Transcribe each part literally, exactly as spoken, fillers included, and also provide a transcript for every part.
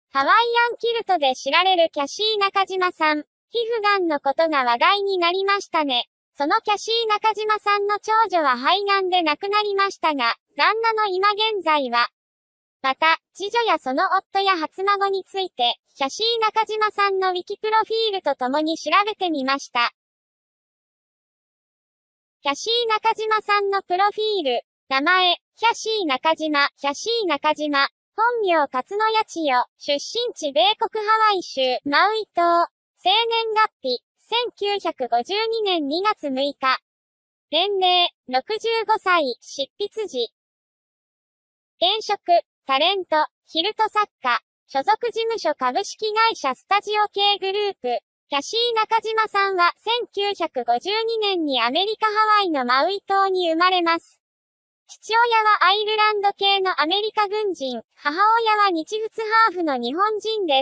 ハワイアンキルトで知られるキャシー中島さん。皮膚がんのことが話題になりましたね。そのキャシー中島さんの長女は肺がんで亡くなりましたが、旦那の今現在は、また、次女やその夫や初孫について、キャシー中島さんのウィキプロフィールとともに調べてみました。キャシー中島さんのプロフィール。名前、キャシー中島、キャシー中島。本名勝野八千代。出身地米国ハワイ州、マウイ島。生年月日、せんきゅうひゃくごじゅうにねんにがつむいか。年齢、ろくじゅうごさい、執筆時。現職、タレント、ヒルト作家。所属事務所株式会社スタジオ系グループ。キャシー中島さんはせんきゅうひゃくごじゅうにねんにアメリカハワイのマウイ島に生まれます。父親はアイルランド系のアメリカ軍人、母親は日仏ハーフの日本人です。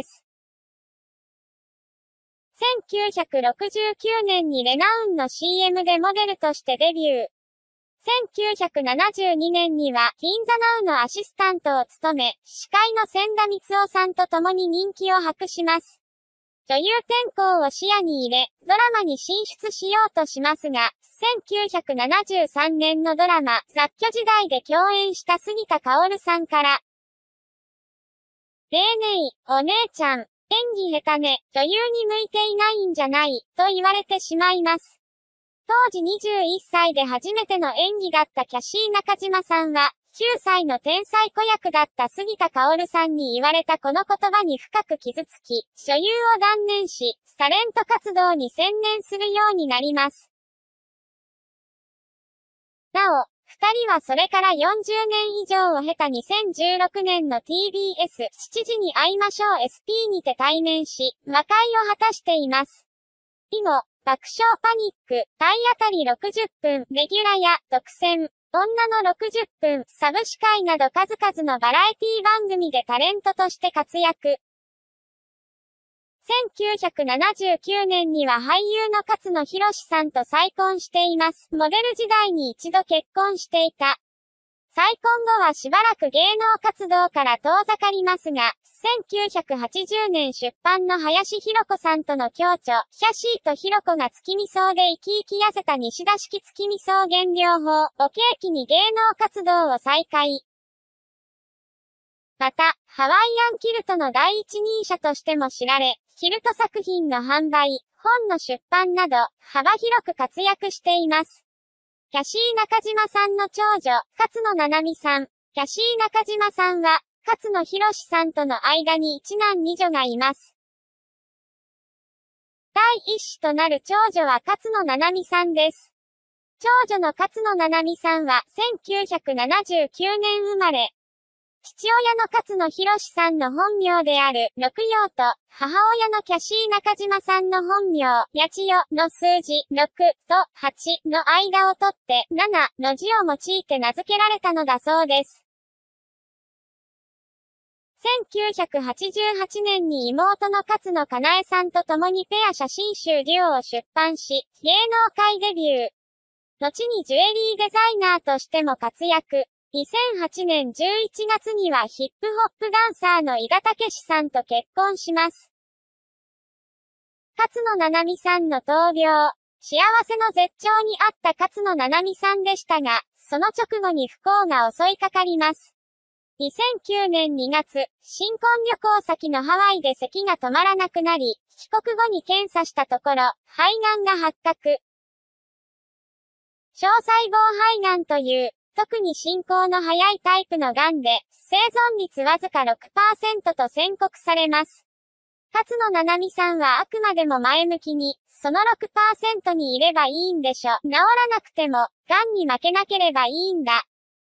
せんきゅうひゃくろくじゅうきゅうねんにレナウンの シーエム でモデルとしてデビュー。せんきゅうひゃくななじゅうにねんには、ティンザナウのアシスタントを務め、司会の千田光夫さんと共に人気を博します。女優転向を視野に入れ、ドラマに進出しようとしますが、せんきゅうひゃくななじゅうさんねんのドラマ、雑居時代で共演した杉田薫さんから、レーネイ、お姉ちゃん、演技下手ね、女優に向いていないんじゃない、と言われてしまいます。当時にじゅういっさいで初めての演技だったキャシー中島さんは、きゅうさいの天才子役だった杉田薫さんに言われたこの言葉に深く傷つき、女優を断念し、タレント活動に専念するようになります。なお、二人はそれからよんじゅうねん以上を経たにせんじゅうろくねんの ティービーエス しちじに会いましょう エスピー にて対面し、和解を果たしています。以後、爆笑パニック、体当たりろくじゅっぷん、レギュラーや、独占、女のろくじゅっぷん、サブ司会など数々のバラエティ番組でタレントとして活躍。せんきゅうひゃくななじゅうきゅうねんには俳優の勝野博さんと再婚しています。モデル時代に一度結婚していた。再婚後はしばらく芸能活動から遠ざかりますが、せんきゅうひゃくはちじゅうねん出版の林博子さんとの共著、キャシーと博子が月見草で生き生き痩せた西田式月見草原療法を契機に芸能活動を再開。また、ハワイアンキルトの第一人者としても知られ、キルト作品の販売、本の出版など、幅広く活躍しています。キャシー中島さんの長女、勝野七海さん。キャシー中島さんは、勝野博さんとの間に一男二女がいます。第一子となる長女は勝野七海さんです。長女の勝野七海さんはせんきゅうひゃくななじゅうきゅうねん生まれ。父親の勝野博さんの本名である六葉と、母親のキャシー中島さんの本名、八千代の数字ろくとはちの間を取ってななの字を用いて名付けられたのだそうです。せんきゅうひゃくはちじゅうはちねんに妹の勝野かなえさんと共にペア写真集デュオを出版し、芸能界デビュー。後にジュエリーデザイナーとしても活躍。にせんはちねんじゅういちがつにはヒップホップダンサーの伊賀武史さんと結婚します。勝野七海さんの闘病。幸せの絶頂にあった勝野七海さんでしたが、その直後に不幸が襲いかかります。にせんきゅうねんにがつ、新婚旅行先のハワイで咳が止まらなくなり、帰国後に検査したところ、肺がんが発覚。小細胞肺がんという、特に進行の早いタイプのがんで、生存率わずか ろくパーセント と宣告されます。勝野七海さんはあくまでも前向きに、その ろくパーセント にいればいいんでしょ。治らなくても、がんに負けなければいいんだ。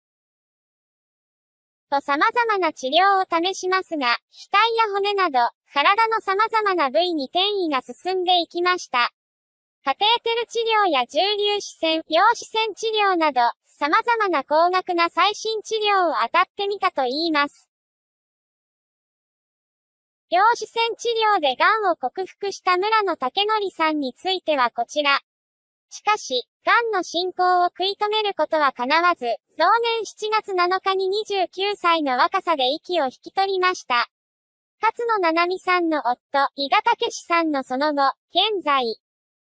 と様々な治療を試しますが、額や骨など、体の様々な部位に転移が進んでいきました。カテーテル治療や重粒子線、陽子線治療など、様々な高額な最新治療を当たってみたと言います。陽子線治療で癌を克服した村野武則さんについてはこちら。しかし、癌の進行を食い止めることは叶わず、同年しちがつなのかににじゅうきゅうさいの若さで息を引き取りました。 勝野七海さんの夫、伊賀武史さんのその後、現在。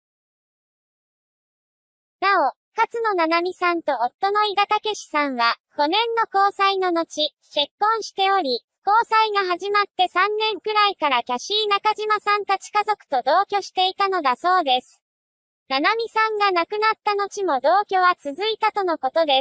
なお、勝野七海さんと夫の伊賀武史さんは、ごねんの交際の後、結婚しており、交際が始まってさんねんくらいからキャシー中島さんたち家族と同居していたのだそうです。七海さんが亡くなった後も同居は続いたとのことです。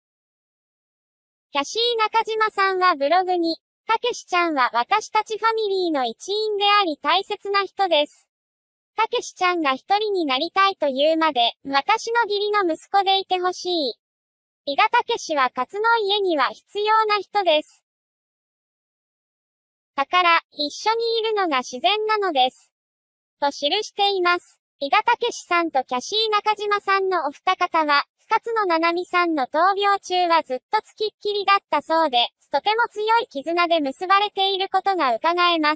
キャシー中島さんはブログに、たけしちゃんは私たちファミリーの一員であり大切な人です。たけしちゃんが一人になりたいというまで、私の義理の息子でいてほしい。伊賀たけしは勝の家には必要な人です。だから、一緒にいるのが自然なのです。と記しています。伊賀たけしさんとキャシー中島さんのお二方は、勝野七海さんの闘病中はずっとつきっきりだったそうで、とても強い絆で結ばれていることが伺えます。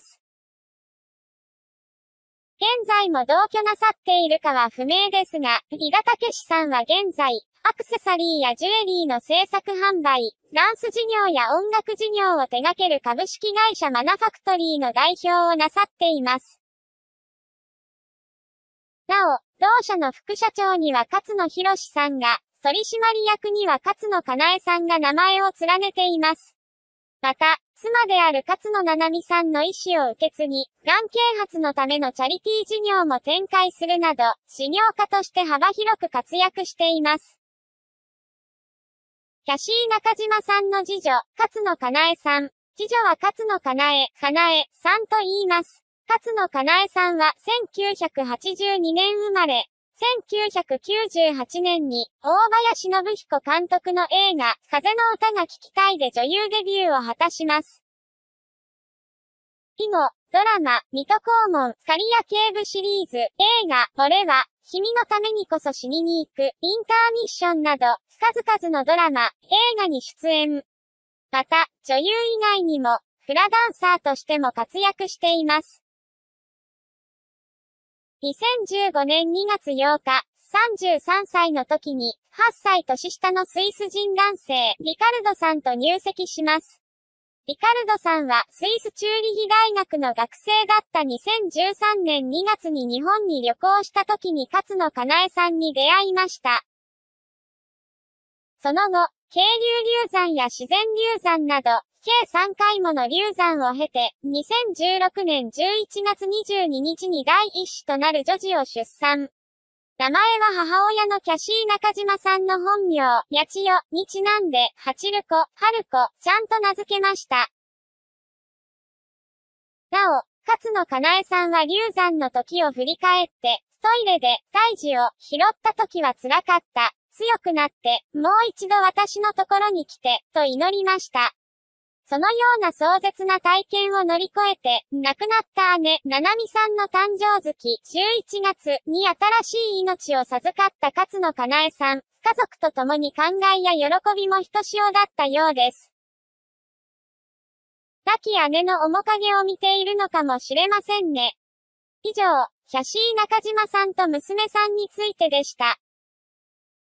現在も同居なさっているかは不明ですが、伊賀たけしさんは現在、アクセサリーやジュエリーの製作販売、ダンス事業や音楽事業を手掛ける株式会社マナファクトリーの代表をなさっています。なお、同社の副社長には勝野博さんが、取締役には勝野かなえさんが名前を連ねています。また、妻である勝野七海さんの意思を受け継ぎ、がん啓発のためのチャリティー事業も展開するなど、事業家として幅広く活躍しています。キャシー中島さんの次女、勝野かなえさん。次女は勝野かなえ、かなえさんと言います。勝野かなえさんはせんきゅうひゃくはちじゅうにねん生まれ。せんきゅうひゃくきゅうじゅうはちねんに、大林信彦監督の映画、風の歌が聴きたいで女優デビューを果たします。以後、ドラマ、水戸黄門、刈谷警部シリーズ、映画、俺は、君のためにこそ死にに行く、インターミッションなど、数々のドラマ、映画に出演。また、女優以外にも、フラダンサーとしても活躍しています。にせんじゅうごねんにがつようか、さんじゅうさんさいの時に、はっさい年下のスイス人男性、リカルドさんと入籍します。リカルドさんはスイスチューリヒ大学の学生だったにせんじゅうさんねんにがつに日本に旅行した時に勝野かなえさんに出会いました。その後、渓流流産や自然流産など、計さんかいもの流産を経て、にせんじゅうろくねんじゅういちがつにじゅうににちに第一子となる女児を出産。名前は母親のキャシー中島さんの本名、八千代にちなんで、はちるこ、はるこ、ちゃんと名付けました。なお、勝野かなえさんは流産の時を振り返って、トイレで胎児を拾った時は辛かった。強くなって、もう一度私のところに来て、と祈りました。そのような壮絶な体験を乗り越えて、亡くなった姉、七海さんの誕生月、じゅういちがつに新しい命を授かった勝野かなえさん、家族と共に感慨や喜びもひとしおだったようです。亡き姉の面影を見ているのかもしれませんね。以上、キャシー中島さんと娘さんについてでした。